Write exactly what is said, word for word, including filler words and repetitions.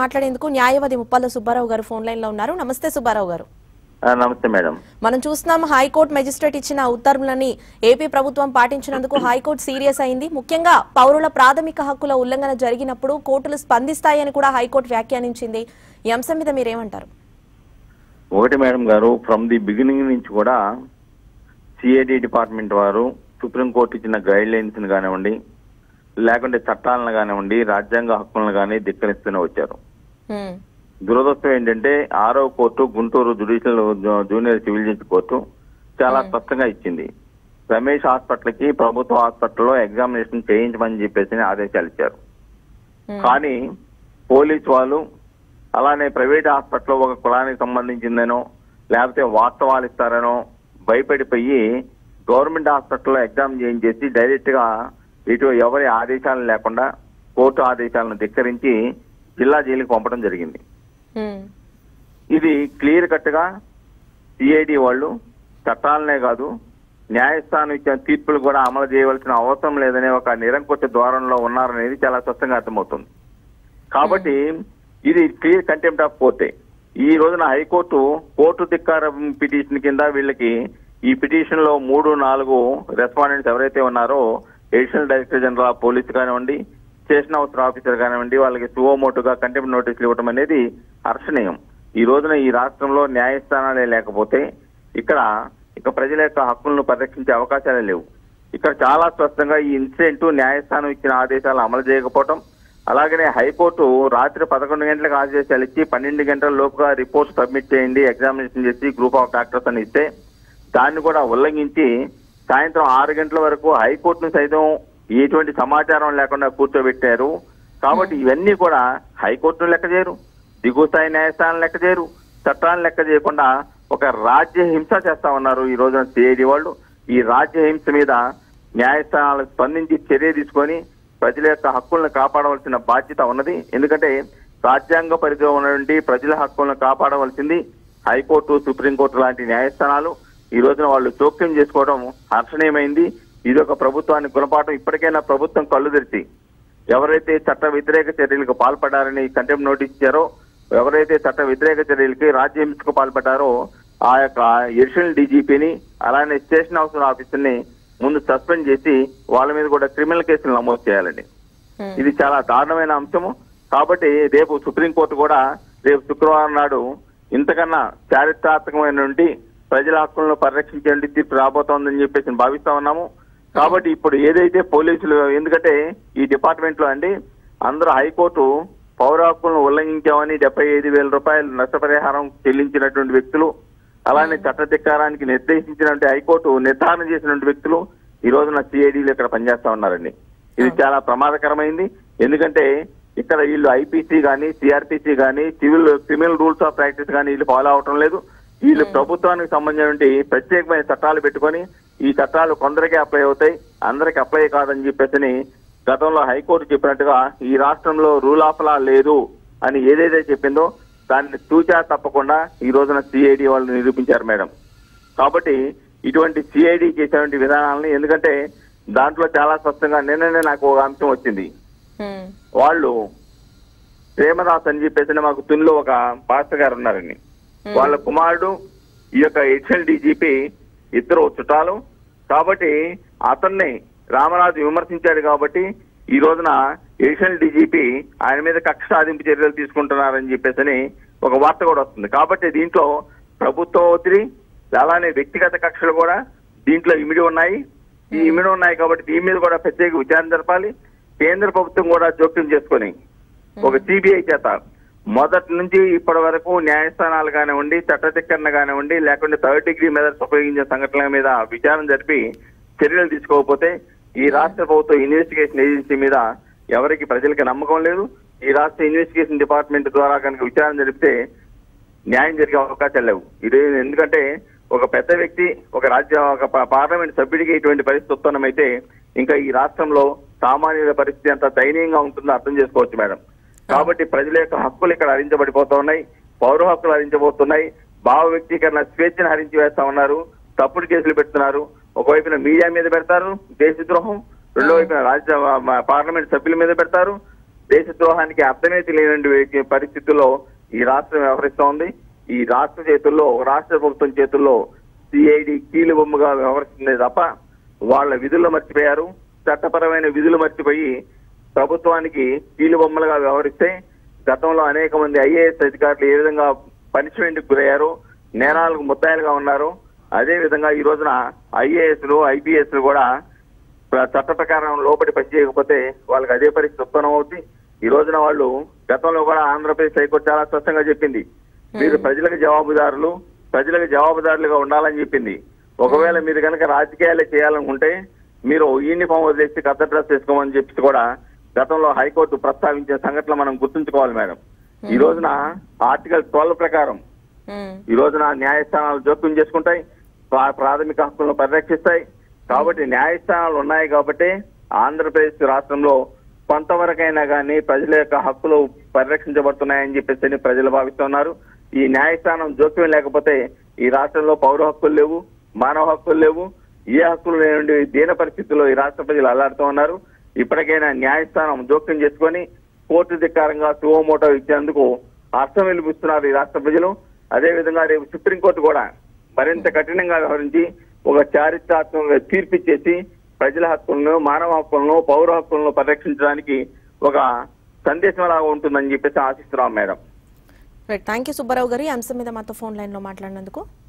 మాట్లాడేందుకు న్యాయవాది ముప్పల్ల సుబ్బారావు గారు ఫోన్ లైన్ లో ఉన్నారు. నమస్తే సుబ్బారావు గారు. నమస్తే మేడం. మనం చూస్తున్నాం హైకోర్టు మెజిస్ట్రేట్ ఇచ్చిన ఉత్తర్వులని ఏపీ ప్రభుత్వం పాటించినందుకు హైకోర్టు సీరియస్ అయింది. ముఖ్యంగా పౌరుల ప్రాథమిక హక్కుల ఉల్లంఘన జరిగినప్పుడు కోర్టులు స్పందిస్తాయని కూడా హైకోర్టు వ్యాఖ్యానించింది. ఈ అంశం మీద మీరేమంటారు? ఒకటి మేడం గారు, ఫ్రమ్ ది బిగినింగ్ నుంచి కూడా సిఐడి డిపార్ట్మెంట్ వారు సుప్రీంకోర్టు ఇచ్చిన గైడ్ లైన్స్ ని కానివ్వండి, లేకుంటే చట్టాలను కానివ్వండి, రాజ్యాంగ హక్కులను కానీ ధిక్కరిస్తూనే వచ్చారు. దురదృష్టం ఏంటంటే ఆరో court Guntur judicial junior civil judge court చాలా స్పష్టంగా ఇచ్చింది. రమేష్ హాస్పిటల్ కి ప్రభుత్వ హాస్పిటల్లో ఎగ్జామినేషన్ చేయించమని చెప్పేసి ఆదేశాలు ఇచ్చారు. కానీ పోలీసు వాళ్ళు అలానే ప్రైవేట్ హాస్పిటల్లో ఒక కులానికి సంబంధించిందనో లేకపోతే వాస్తవాలు ఇస్తారనో భయపడిపోయి గవర్నమెంట్ హాస్పిటల్లో ఎగ్జామ్ చేయించేసి డైరెక్ట్ గా ఇటు ఎవరి ఆదేశాలు లేకుండా కోర్టు ఆదేశాలను ధిక్కరించి జిల్లా జైలుకి పంపడం జరిగింది. ఇది క్లియర్ కట్ గా సిఐడి వాళ్ళు చట్టాలనే కాదు న్యాయస్థానం ఇచ్చిన తీర్పులు కూడా అమలు చేయవలసిన అవసరం లేదనే ఒక నిరంకుశ ద్వారంలో ఉన్నారనేది చాలా స్పష్టంగా అర్థమవుతుంది. కాబట్టి ఇది క్లియర్ కంటెంప్ట్ ఆఫ్ కోర్టే. ఈ రోజున హైకోర్టు కోర్టు ధిక్కార పిటిషన్ కింద వీళ్ళకి ఈ పిటిషన్ లో మూడు నాలుగు రెస్పాండెంట్స్ ఎవరైతే ఉన్నారో additional director general of police కానివ్వండి, స్టేషన్ ఆఫీసర్ ఆఫీసర్ కానివ్వండి, వాళ్ళకి సువోమోటుగా కంటెంప్ట్ నోటీసులు ఇవ్వడం అనేది హర్షణీయం. ఈ రోజున ఈ రాష్ట్రంలో న్యాయస్థానాలే లేకపోతే ఇక్కడ ఇక ప్రజల యొక్క హక్కులను పరిరక్షించే అవకాశాలే లేవు. ఇక్కడ చాలా స్పష్టంగా ఈ ఇన్సిడెంట్ న్యాయస్థానం ఇచ్చిన ఆదేశాలు అమలు చేయకపోవటం, అలాగనే హైకోర్టు రాత్రి పదకొండు గంటలకు ఆదేశాలు ఇచ్చి పన్నెండు గంటల లోపుగా రిపోర్ట్ సబ్మిట్ చేయండి, ఎగ్జామినేషన్ చేసి గ్రూప్ ఆఫ్ డాక్టర్స్ అని ఇస్తే దాన్ని కూడా ఉల్లంఘించి సాయంత్రం ఆరు గంటల వరకు హైకోర్టును సైతం ఎటువంటి సమాచారం లేకుండా కూర్చోబెట్టారు. కాబట్టి ఇవన్నీ కూడా హైకోర్టును లెక్క చేయరు, దిగువ స్థాయి న్యాయస్థానం లెక్క చేయరు, చట్టాలను లెక్క చేయకుండా ఒక రాజ్య హింస చేస్తా ఉన్నారు ఈ రోజున సిఐడి వాళ్ళు. ఈ రాజ్య హింస మీద న్యాయస్థానాలకు స్పందించి చర్య తీసుకొని ప్రజల యొక్క హక్కులను కాపాడవలసిన బాధ్యత ఉన్నది. ఎందుకంటే రాజ్యాంగ పరిధిలో ఉన్నటువంటి ప్రజల హక్కులను కాపాడవలసింది హైకోర్టు, సుప్రీంకోర్టు లాంటి న్యాయస్థానాలు. ఈ రోజున వాళ్ళు జోక్యం చేసుకోవడం హర్షణీయమైంది. ఇది ఒక ప్రభుత్వాన్ని గుణపాఠం. ఇప్పటికైనా ప్రభుత్వం కళ్ళు తెరిచి ఎవరైతే చట్ట వ్యతిరేక చర్యలకు పాల్పడ్డారని కంటెంప్ట్ నోటీస్ ఇచ్చారో, ఎవరైతే చట్ట వ్యతిరేక చర్యలకి రాజ్య హింసకు పాల్పడ్డారో ఆ యొక్క అడిషనల్ డీజీపీని అలానే స్టేషన్ ఆఫీసర్ ఆఫీసర్ని ముందు సస్పెండ్ చేసి వాళ్ళ మీద కూడా క్రిమినల్ కేసులు నమోదు చేయాలండి. ఇది చాలా దారుణమైన అంశము. కాబట్టి రేపు సుప్రీంకోర్టు కూడా రేపు శుక్రవారం నాడు ఇంతకన్నా చారిత్రాత్మకమైనటువంటి ప్రజల హక్కులను పరిరక్షించే తీర్పు రాబోతోందని చెప్పేసి భావిస్తా ఉన్నాము. కాబట్టి ఇప్పుడు ఏదైతే పోలీసులు, ఎందుకంటే ఈ డిపార్ట్మెంట్ లో అండి అందరూ హైకోర్టు పౌర హక్కులను ఉల్లంఘించామని డెబ్బై ఐదు వేల రూపాయలు నష్టపరిహారం చెల్లించినటువంటి వ్యక్తులు, అలానే చట్ట ధిక్కారానికి నిర్దేశించినటువంటి హైకోర్టు నిర్ధారణ చేసినటువంటి వ్యక్తులు ఈ రోజున సిఐడీలు ఇక్కడ పనిచేస్తా ఉన్నారండి. ఇది చాలా ప్రమాదకరమైంది. ఎందుకంటే ఇక్కడ వీళ్ళు ఐపీసీ కానీ, సిఆర్పిసి కానీ, civil criminal rules of practice కానీ వీళ్ళు ఫాలో అవటం లేదు. వీళ్ళు ప్రభుత్వానికి సంబంధించిన ప్రత్యేకమైన చట్టాలు పెట్టుకొని ఈ చట్టాలు కొందరికే అప్లై అవుతాయి, అందరికి అప్లై కాదని చెప్పేసి గతంలో హైకోర్టు చెప్పినట్టుగా ఈ రాష్ట్రంలో రూల్ ఆఫ్ లా లేదు అని ఏదైతే చెప్పిందో దాన్ని తూచా తప్పకుండా ఈ రోజున సిఐడి వాళ్ళు నిరూపించారు మేడం. కాబట్టి ఇటువంటి సిఐడి చేసేటువంటి విధానాలని, ఎందుకంటే దాంట్లో చాలా స్పష్టంగా నిన్ననే నాకు ఒక అంశం వచ్చింది. వాళ్ళు ప్రేమదాస్ అని చెప్పేసి మాకు తునిలో ఒక పాస్టర్ గారు ఉన్నారండి. వాళ్ళ కుమారుడు ఈ యొక్క అడిషనల్ డీజీపీ ఇద్దరు చుట్టాలు. కాబట్టి అతన్ని రామరాజు విమర్శించాడు కాబట్టి ఈ రోజున అడిషనల్ డీజీపీ ఆయన మీద కక్ష సాధింపు చర్యలు తీసుకుంటున్నారని చెప్పేసి ఒక వార్త కూడా వస్తుంది. కాబట్టి దీంట్లో ప్రభుత్వ ఒత్తిడి అలానే వ్యక్తిగత కక్షలు కూడా దీంట్లో ఇమిడి ఉన్నాయి. ఈ ఇమిడి ఉన్నాయి కాబట్టి దీని మీద కూడా ప్రత్యేక విచారణ జరపాలి. కేంద్ర ప్రభుత్వం కూడా జోక్యం చేసుకొని ఒక సిబిఐ చేత మొదటి నుంచి ఇప్పటి వరకు న్యాయస్థానాలు కానివ్వండి, చట్టధిక్కరణ కానివ్వండి, లేకుంటే థర్డ్ డిగ్రీ మెథడ్స్ ఉపయోగించిన సంఘటనల మీద విచారణ జరిపి చర్యలు తీసుకోకపోతే ఈ రాష్ట్ర ప్రభుత్వ ఇన్వెస్టిగేషన్ ఏజెన్సీ మీద ఎవరికి ప్రజలకి నమ్మకం లేదు. ఈ రాష్ట్ర ఇన్వెస్టిగేషన్ డిపార్ట్మెంట్ ద్వారా కనుక విచారణ జరిపితే న్యాయం జరిగే అవకాశాలు లేవు. ఇది ఎందుకంటే ఒక పెద్ద వ్యక్తి, ఒక రాజ్య ఒక పార్లమెంట్ సభ్యుడికి ఇటువంటి పరిస్థితి ఉత్పన్నమైతే ఇంకా ఈ రాష్ట్రంలో సామాన్యుల పరిస్థితి అంత దయనీయంగా ఉంటుందో అర్థం చేసుకోవచ్చు మేడం. కాబట్టి ప్రజల యొక్క హక్కులు ఇక్కడ హరించబడిపోతా ఉన్నాయి, పౌర హక్కులు హరించబోతున్నాయి, భావ వ్యక్తీకరణ స్వేచ్ఛను హరించి వేస్తా ఉన్నారు, తప్పుడు కేసులు పెడుతున్నారు. ఒకవైపున మీడియా మీద పెడతారు దేశద్రోహం, రెండో వైపున రాజ్య పార్లమెంట్ సభ్యుల మీద పెడతారు దేశద్రోహానికి అర్థమే తెలియని పరిస్థితుల్లో ఈ రాష్ట్రం వ్యవహరిస్తోంది. ఈ రాష్ట్ర చేతుల్లో రాష్ట్ర ప్రభుత్వం చేతుల్లో సిఐడి కీలు బొమ్మగా వ్యవహరిస్తుంది తప్ప వాళ్ళ విధులు మర్చిపోయారు. చట్టపరమైన విధులు మర్చిపోయి ప్రభుత్వానికి కీలు బొమ్మలుగా వ్యవహరిస్తే గతంలో అనేక మంది ఐఏఎస్ అధికారులు ఏ విధంగా పనిష్మెంట్కి గురయ్యారు, నేరాలకు ముద్దాయిలుగా ఉన్నారు. అదే విధంగా ఈ రోజున ఐఏఎస్లు ఐపీఎస్లు కూడా చట్ట ప్రకారం లోపలి పనిచేయకపోతే వాళ్ళకి అదే పరిస్థితి ఉత్పన్నం అవుతుంది. ఈ రోజున వాళ్ళు గతంలో కూడా ఆంధ్రప్రదేశ్ హైకోర్టు చాలా స్పష్టంగా చెప్పింది, మీరు ప్రజలకు జవాబుదారులు ప్రజలకు జవాబుదారులుగా ఉండాలని చెప్పింది. ఒకవేళ మీరు కనుక రాజకీయాలే చేయాలనుకుంటే మీరు యూనిఫామ్ వదిలేసి కథ డ్రెస్ వేసుకోమని చెప్పి కూడా గతంలో హైకోర్టు ప్రస్తావించిన సంఘటనలు మనం గుర్తుంచుకోవాలి మేడం. ఈ రోజున ఆర్టికల్ ట్వెల్వ్ ప్రకారం ఈ రోజున న్యాయస్థానాలు జోక్యం చేసుకుంటాయి, ప్రాథమిక హక్కులను పరిరక్షిస్తాయి. కాబట్టి న్యాయస్థానాలు ఉన్నాయి కాబట్టి ఆంధ్రప్రదేశ్ రాష్ట్రంలో కొంతవరకైనా కానీ ప్రజల యొక్క హక్కులు పరిరక్షించబడుతున్నాయని చెప్పేసి ప్రజలు భావిస్తున్నారు. ఈ న్యాయస్థానం జోక్యం లేకపోతే ఈ రాష్ట్రంలో పౌర హక్కులు లేవు, మానవ హక్కులు లేవు, ఏ హక్కులు లేని దీన పరిస్థితుల్లో ఈ రాష్ట్ర ప్రజలు అల్లాడుతూ ఉన్నారు. ఇప్పటికైనా న్యాయస్థానం జోక్యం చేసుకొని కోర్టు ధిక్కారంగా సువోమోటో ఇచ్చేందుకు అర్థం వెలిపిస్తున్నారు ఈ రాష్ట్ర ప్రజలు. అదేవిధంగా రేపు సుప్రీంకోర్టు కూడా మరింత కఠినంగా వ్యవహరించి ఒక చారిత్రాత్మక తీర్పిచ్చేసి ప్రజల హక్కులను మానవ హక్కులను పౌర హక్కులను పరిరక్షించడానికి ఒక సందేశం లాగా ఉంటుందని చెప్పేసి ఆశిస్తున్నాం మేడం. థ్యాంక్ యూ సుబ్బారావు గారు, ఈ అంశం మీద మాతో ఫోన్ లైన్ లో మాట్లాడినందుకు.